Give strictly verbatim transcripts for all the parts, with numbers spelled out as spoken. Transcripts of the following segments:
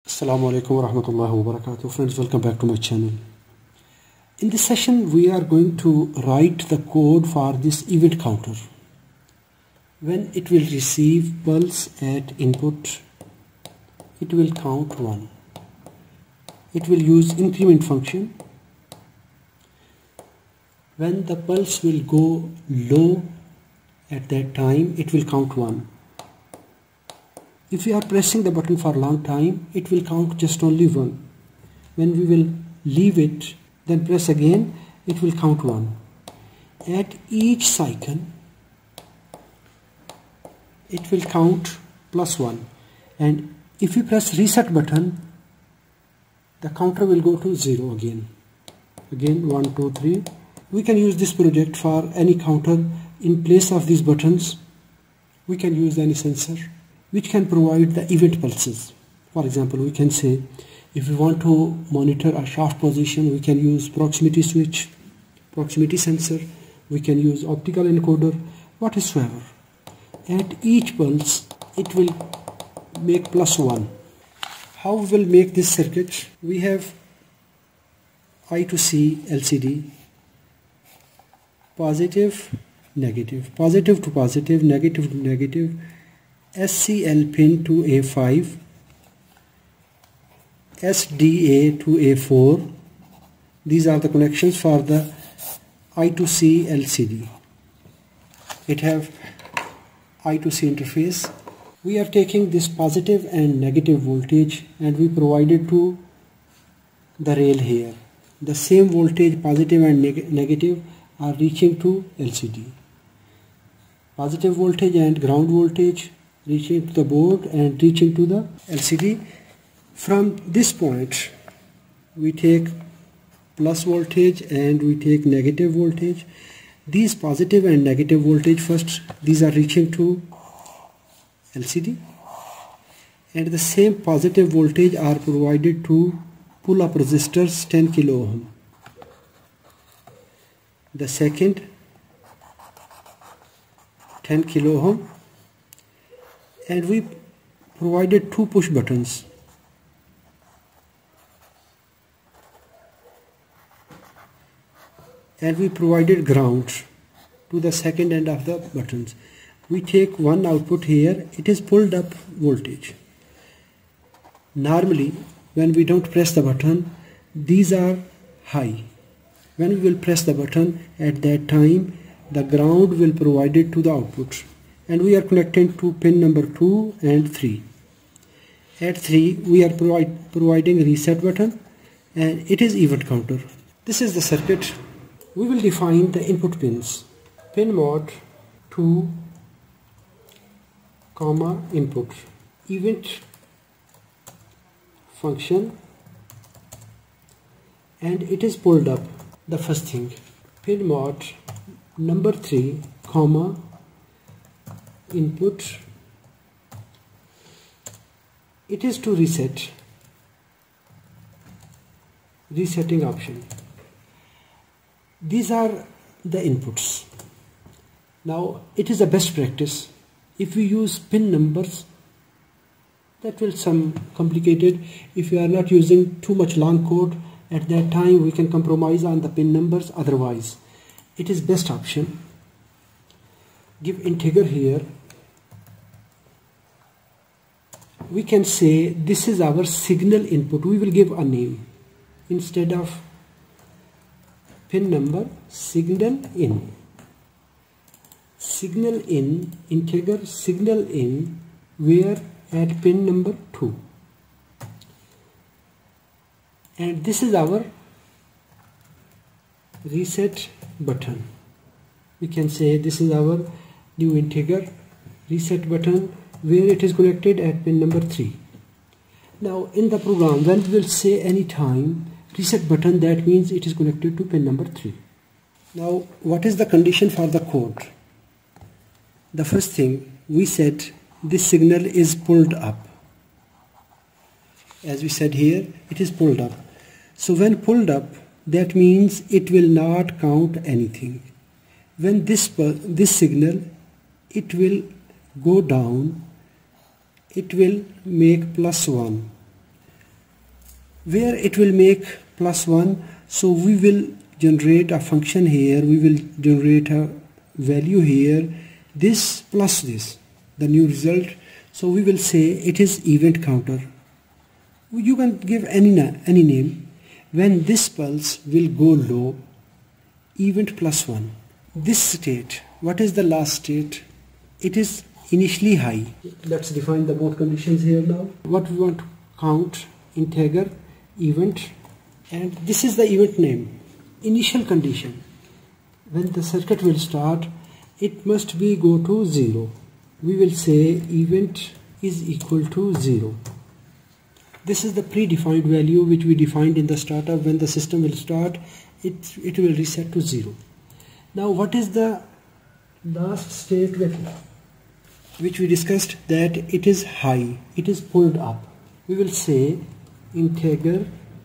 Assalamu alaikum wa rahmatullahi wa barakatuh. Friends, welcome back to my channel. In this session we are going to write the code for this event counter. When it will receive pulse at input, it will count one. It will use increment function. When the pulse will go low at that time, it will count one. If we are pressing the button for a long time, it will count just only one. When we will leave it, then press again, it will count one. At each cycle, it will count plus one. And if we press reset button, the counter will go to zero again. Again, one, two, three. We can use this project for any counter. In place of these buttons, we can use any sensor which can provide the event pulses. For example, we can say if we want to monitor a shaft position, we can use proximity switch, proximity sensor, we can use optical encoder, whatsoever. At each pulse, it will make plus one. How we will make this circuit? We have I to C L C D, positive, negative, positive to positive, negative to negative, S C L pin to A five, S D A to A four. These are the connections for the I to C L C D. It have I to C interface. We are taking this positive and negative voltage and we provide it to the rail here. The same voltage, positive and neg negative, are reaching to L C D. Positive voltage and ground voltage reaching to the board and reaching to the L C D. From this point we take plus voltage and we take negative voltage. These positive and negative voltage first, these are reaching to L C D, and the same positive voltage are provided to pull up resistors ten kilo ohm. The second ten kilo ohm, and we provided two push buttons. And we provided ground to the second end of the buttons. We take one output here, it is pulled up voltage. Normally, when we don't press the button, these are high. When we will press the button, at that time, the ground will provide it to the output. And we are connecting to pin number two and three. At three, we are provide, providing reset button, and it is event counter. This is the circuit. We will define the input pins. Pin mod two, comma input. Event function, and it is pulled up. The first thing, pin mod number three, comma input, it is to reset, resetting option. These are the inputs. Now it is a best practice. If we use pin numbers, that will some complicated. If you are not using too much long code, at that time we can compromise on the pin numbers. Otherwise, it is best option. Give integer here. We can say this is our signal input. We will give a name instead of pin number, signal in. Signal in, integer signal in, where at pin number two. And this is our reset button. We can say this is our new integer reset button, where it is connected at pin number three. Now in the program, when we will say any time reset button, that means it is connected to pin number three. Now what is the condition for the code? The first thing, we said this signal is pulled up. As we said here, it is pulled up. So when pulled up, that means it will not count anything. When this, this signal, it will go down, it will make plus one. where it will make plus one. So we will generate a function here, we will generate a value here, this plus this, the new result. So we will say it is event counter. You can give any, any name. When this pulse will go low, event plus one. This state, what is the last state? It is initially high. Let's define the both conditions here now. What we want to count, integer, event, and this is the event name. Initial condition, when the circuit will start, it must be go to zero. We will say event is equal to zero. This is the predefined value which we defined in the startup. When the system will start, it, it will reset to zero. Now what is the last state which we discussed? That it is high, it is pulled up. We will say integer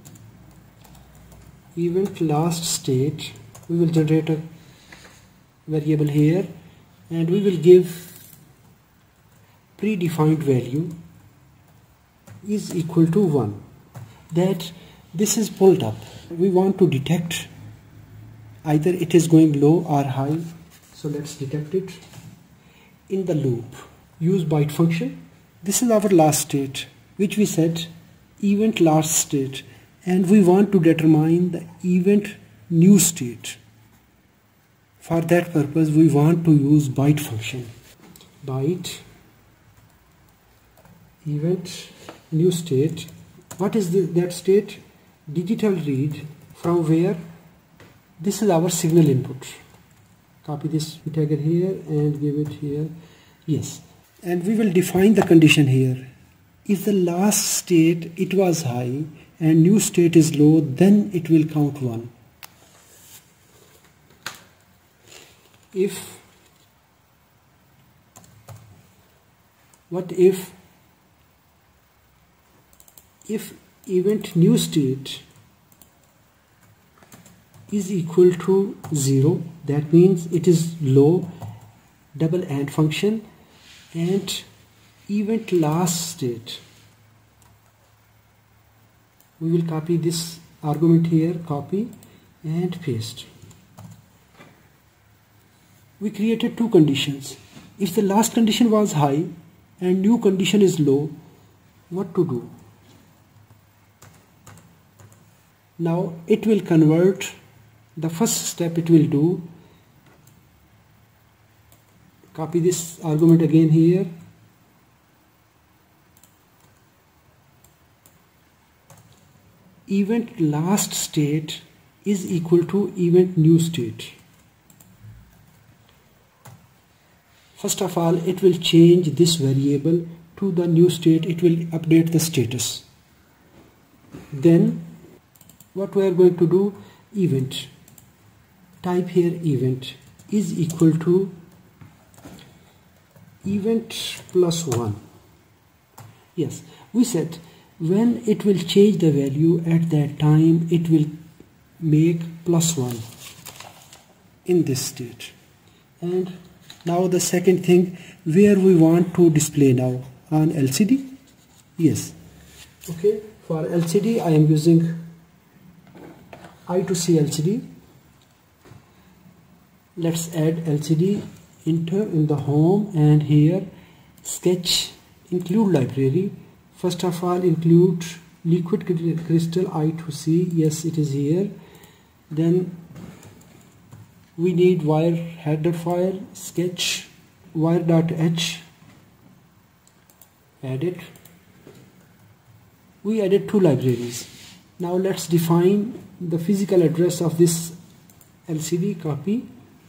event last state. We will generate a variable here and we will give predefined value is equal to one. That this is pulled up. We want to detect either it is going low or high. So let's detect it. In the loop, use byte function. This is our last state which we said event last state, and we want to determine the event new state. For that purpose we want to use byte function. Byte event new state. What is the, that state? Digital read from where? This is our signal input. Copy this integer here and give it here. Yes, and we will define the condition here. If the last state it was high and new state is low, then it will count one. If what if if event new state is equal to zero, that means it is low, double AND function, and event last state. We will copy this argument here, copy and paste. We created two conditions. If the last condition was high and new condition is low, what to do? Now it will convert. The first step it will do, copy this argument again here, event last state is equal to event new state. First of all, it will change this variable to the new state, it will update the status. Then what we are going to do, event, type here event is equal to event plus one. Yes, we said when it will change the value at that time, it will make plus one in this state. And now the second thing, where we want to display now, on L C D. Yes, okay, for L C D I am using I to C L C D. Let's add L C D, enter in the home, and here sketch include library. First of all, include liquid crystal I to C. Yes, it is here. Then we need wire header file, sketch wire.h, add it. We added two libraries. Now let's define the physical address of this L C D. Copy,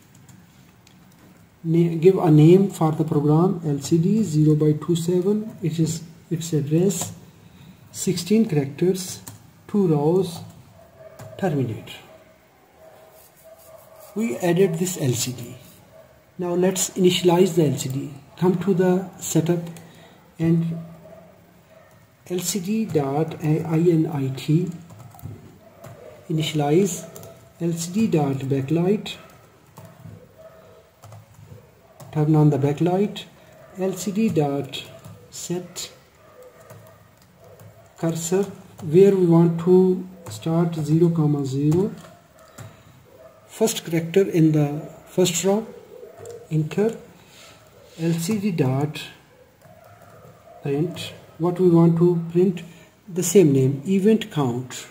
give a name for the program, L C D zero by twenty-seven. It is its address, sixteen characters, two rows, terminate. We added this L C D. Now let's initialize the L C D. Come to the setup and L C D dot init, initialize L C D dot backlight, turn on the backlight, L C D dot set cursor where we want to start zero comma zero, first character in the first row, enter lcd dot print. What we want to print? The same name, event count,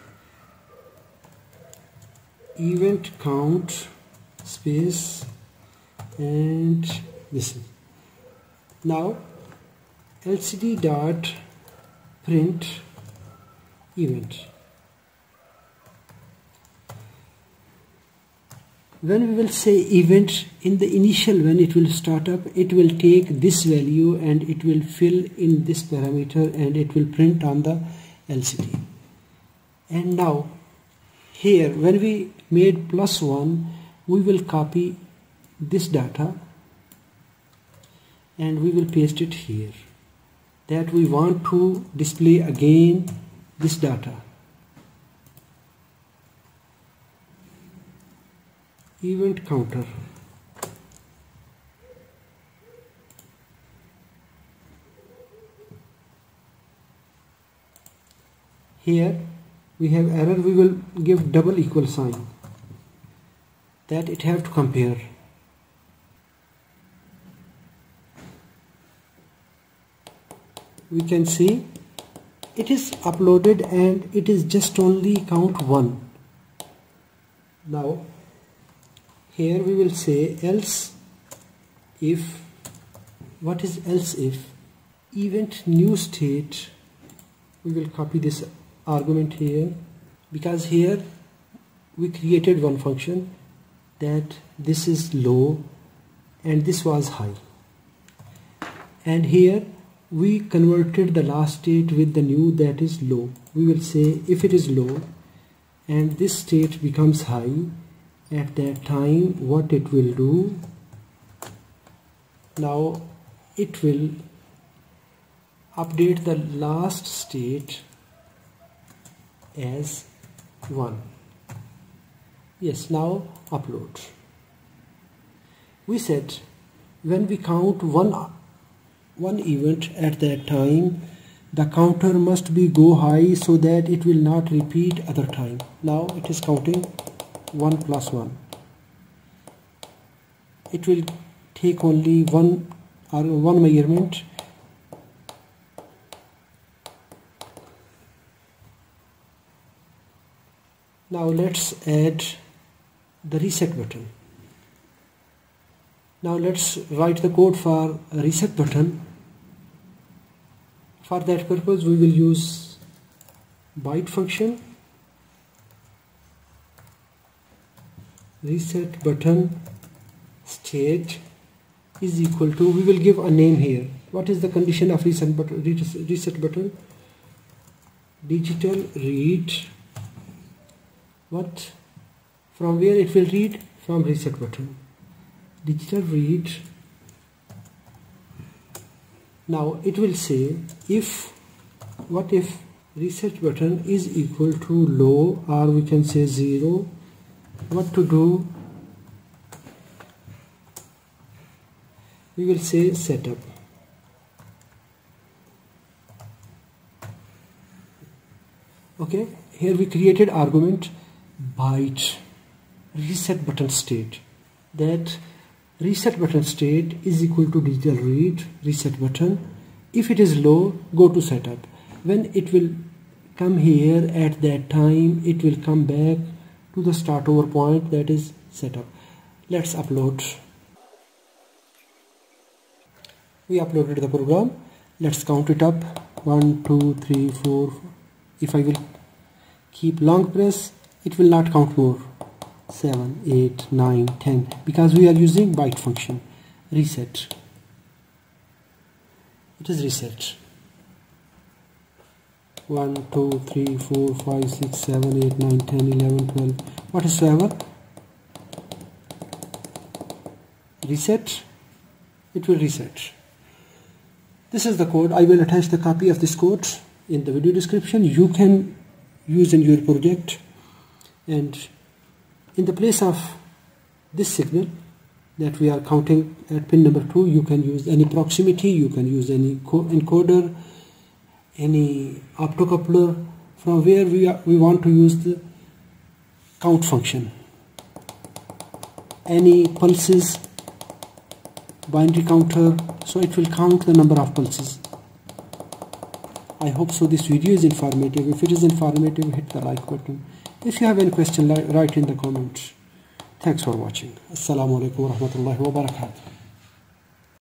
event count space, and this. Now lcd dot print event. When we will say event, in the initial when it will start up, it will take this value and it will fill in this parameter and it will print on the L C D. And now here when we made plus one, we will copy this data and we will paste it here, that we want to display again this data. Event counter. Here we have error, we will give double equal sign, that it have to compare. We can see it is uploaded and it is just only count one. Now here we will say else if. What is else if? Event new state. We will copy this argument here, because here we created one function that this is low and this was high, and here we converted the last state with the new, that is low. We will say if it is low and this state becomes high, at that time what it will do, now it will update the last state as one. Yes, now upload. We said when we count one one event, at that time the counter must be go high so that it will not repeat other time. Now it is counting one plus one. It will take only one or one measurement. Now let's add the reset button. Now let's write the code for a reset button. For that purpose we will use byte function. Reset button state is equal to, we will give a name here. What is the condition of reset button? Reset button digital read. What? From where it will read? From reset button. Digital read. Now it will say if, what if reset button is equal to low, or we can say zero. What to do? We will say setup. Okay, here we created argument byte reset button state, that reset button state is equal to digital read reset button. If it is low, go to setup. When it will come here, at that time it will come back to the start over point, that is setup. Let's upload. We uploaded the program. Let's count it up. One, two, three, four. If I will keep long press, it will not count more. Seven, eight, nine, ten, because we are using byte function. Reset. It is reset. One, two, three, four, five, six, seven, eight, nine, ten, eleven, twelve. Whatsoever. Reset. It will reset. This is the code. I will attach the copy of this code in the video description. You can use in your project, and in the place of this signal that we are counting at pin number two, you can use any proximity, you can use any encoder, any optocoupler, from where we, are, we want to use the count function. Any pulses, binary counter, so it will count the number of pulses. I hope so this video is informative. If it is informative, hit the like button. If you have any question, write in the comments. Thanks for watching. Assalamu alaikum wa rahmatullahi wa barakatuh.